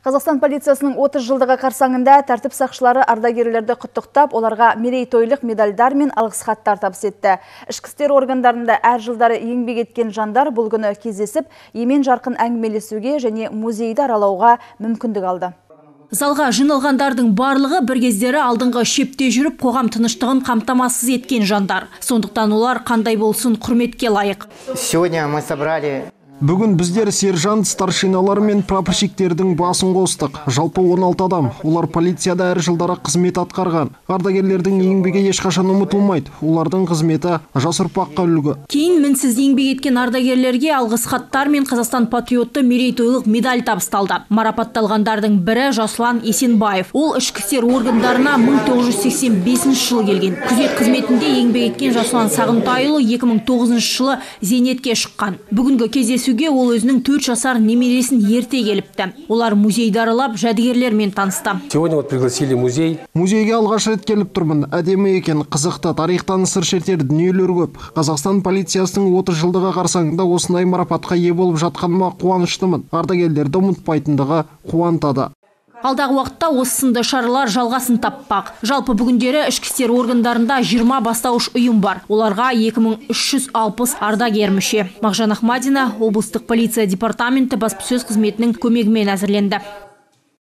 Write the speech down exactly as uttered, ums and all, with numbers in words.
Қазақстан полициясының отыз жылдығы қарсаңында тәртіп сақшылары ардагерлерді құттықтап, оларға мерейтойлық медальдар мен алғыс хаттар табыс етті. Ішкі істер органдарында әр жылдары еңбек еткен жандар бұл күні кездесіп, емен жарқын әңгімелесуге және музейді аралауға мүмкіндік алды. Залға жиналғандардың барлығы бір кездері алдыңғы шепте жүріп, қоғам тыныштығын қамтамасыз еткен жандар. Сондықтан олар қандай болсын құрметке лайық. Сегодня мы собрали... Бүгін біздер сержант, старшиналар мен прапорщиктердің басын қостық. Жалпы он алты адам. Олар полицияда әр жылдары қызмет атқарған. Ардагерлердің еңбегі ешқашан ұмытылмайды. Олардың қызметі жас ұрпаққа үлгі. Кейін мінсіз еңбек еткен ардагерлерге алғыс хаттар мен Қазақстан патриотты мерейтойлық медаль табысталды. Марапатталғандардың бірі Жасұлан Есенбаев. Ол ішкі істер органдарына мың тоғыз жүз сексен бесінші жылы келген. Күзет қызметінде еңбек еткен Жасұлан Сағынтайұлы екі мың тоғызыншы жылы зейнетке шыққан. Бүгінгі кездесу ол өзінің төрт жасар немересін ерте келіпті. Олар музейді аралап, жәдігерлермен танысты. Сегодня вот пригласили музей. Музейге алғаш рет келіп тұрмын. Әдемі екен, қызықты, тарихтан сыр шертер дүниелер көп. Қазақстан полициясының отыз жылдығы қарсаңында осындай марапатқа ие болып жатқаныма қуаныштымын. Ардагерлерді ұмытпайтындығы қуантады. Алдағы уақытта осы сынды шаралар жалғасын таппақ. Жалпы бүгіндері ішкі істер органдарында жиырма бастауыш ұйым бар. Оларға екі мың үш жүз алпыс ардагер мүше. Мағжан Ахмадина, облыстық полиция департаменті баспасөз қызметінің көмегімен әзірленді.